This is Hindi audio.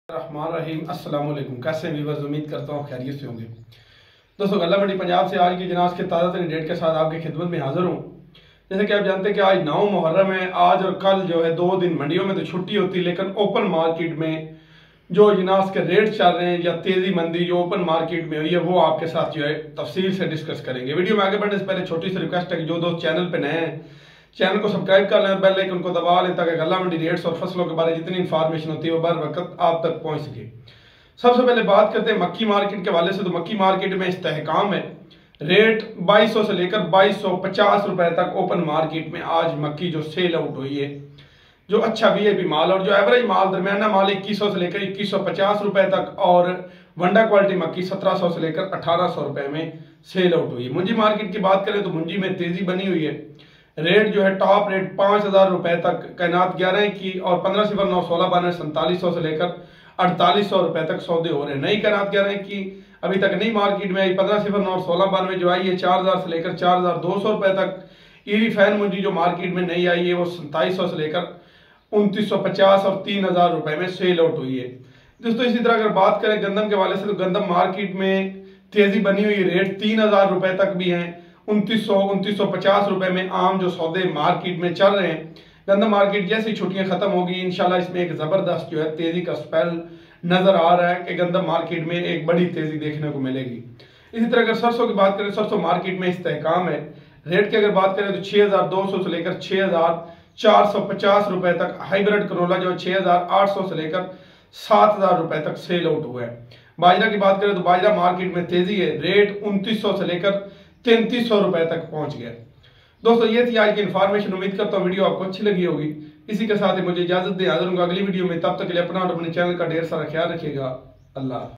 रहीम अस्सलाम वालेकुम। कैसे व्यूअर्स, उम्मीद करता हूँ खैरियत से होंगे। दोस्तों, गला मंडी पंजाब से आज की जनाज के ताज़ा तरीन डेट के साथ आपकी खिदमत में हाजिर हूँ। जैसे कि आप जानते हैं कि आज 9 मुहर्रम है। आज और कल जो है 2 दिन मंडियों में तो छुट्टी होती है, लेकिन ओपन मार्केट में जो जिनास के रेट चल रहे हैं या तेजी मंदी जो ओपन मार्केट में हुई है वो आपके साथ जो है तफसील से डिस्कस करेंगे। वीडियो में आगे बढ़ने से पहले छोटी सी रिक्वेस्ट है कि जो दोस्त चैनल पे नए हैं चैनल को सब्सक्राइब कर लें, बेल आइकन को दबा लें ताकि गला मंडी रेट्स और फसलों के बारे में जितनी इंफॉर्मेशन होती है वो बर वक्त आप तक पहुंच सके। सबसे पहले बात करते हैं मक्की मार्केट के हवाले से। तो मक्की मार्केट में इस्तेहकाम है। रेट 2200 से लेकर 2250 रुपए तक ओपन मार्केट में आज मक्की जो सेल आउट हुई है, जो अच्छा वीआईपी माल और जो एवरेज माल दरमियाना माल 2100 से लेकर 2150 रुपए तक और वंडा क्वालिटी मक्की 1700 से लेकर 1800 रुपए में सेल आउट हुई है। मुंजी मार्केट की बात करें तो मुंजी में तेजी बनी हुई है। रेट जो है टॉप रेट 5000 रुपए तक कैनात 11 की और 1509 16 92 4700 से लेकर 4800 रुपए तक सौदे हो रहे हैं। नई कैनात 11 की अभी तक नई मार्केट में आई 1509 16 92 जो आई है 4000 से लेकर 4200 रुपए तक। ईरी फैन मुंजी जो मार्केट में नई आई है वो 2700 से लेकर 2950 और 3000 रुपए में सेल आउट हुई है। दोस्तों, इसी तरह अगर बात करें गंदम के वाले से तो गंदम मार्केट में तेजी बनी हुई, रेट 3000 रुपए तक भी हैं। 2950 रुपए में आम जो सौदे मार्केट में चल रहे हैं। गंदम मार्केट जैसी छुट्टियां खत्म होगी इंशाल्लाह इसमें एक जबरदस्त जो है तेजी का स्पेल नजर आ रहा है कि गंदम मार्केट में एक बड़ी तेजी देखने को मिलेगी। इसी तरह अगर सरसों की बात करें, सरसों मार्केट में इस्तेहकाम है। रेट की अगर बात करें तो 6200 से लेकर 6450 रुपए तक। हाइब्रिड करोला जो 6800 से लेकर 7000 रुपए तक सेल आउट हुआ है। बाजरा की बात करें तो बाजरा मार्केट में तेजी है। रेट 2900 से लेकर 3300 रुपए तक पहुंच गया। दोस्तों, ये थी आज की इन्फॉर्मेशन। उम्मीद करता हूँ वीडियो आपको अच्छी लगी होगी। इसी के साथ ही मुझे इजाजत दें। हाजिर हूंगा अगली वीडियो में। तब तक के लिए अपना और अपने चैनल का ढेर सारा ख्याल रखिएगा। अल्लाह।